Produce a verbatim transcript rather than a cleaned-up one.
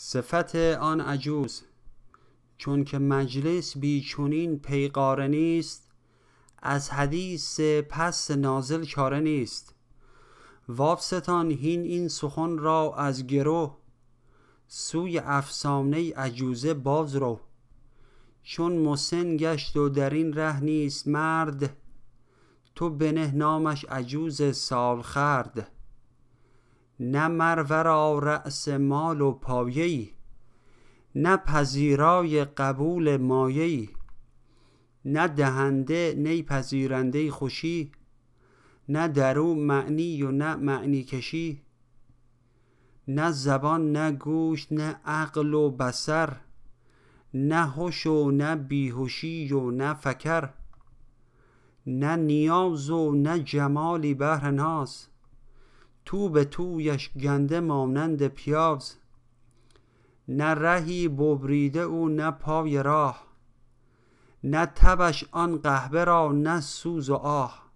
صفت آن عجوز: چون که مجلس بی چنین پیغاره نیست، از حدیث پست نازل چاره نیست. واپستان هین این سخن را از گرو، سوی افسانه عجوزه باز رو. چون مسن گشت و در این ره نیست مرد، تو بنه نامش عجوز سال خورد. نه مرورا رأس مال و پایه‌ای، نه پذیرای قبول مایه‌ای. نه دهنده نی پذیرنده خوشی، نه درو معنی و نه معنی کشی. نه زبان نه گوش نه عقل و بصر، نه هوش و نه بیهوشی و نه فکر. نه نیاز و نه جمالی بهر ناز، تو به تویش گنده مانند پیاز. نه رهی ببریده او نه پای راه، نه تبش آن قحبه را نه سوز و آه.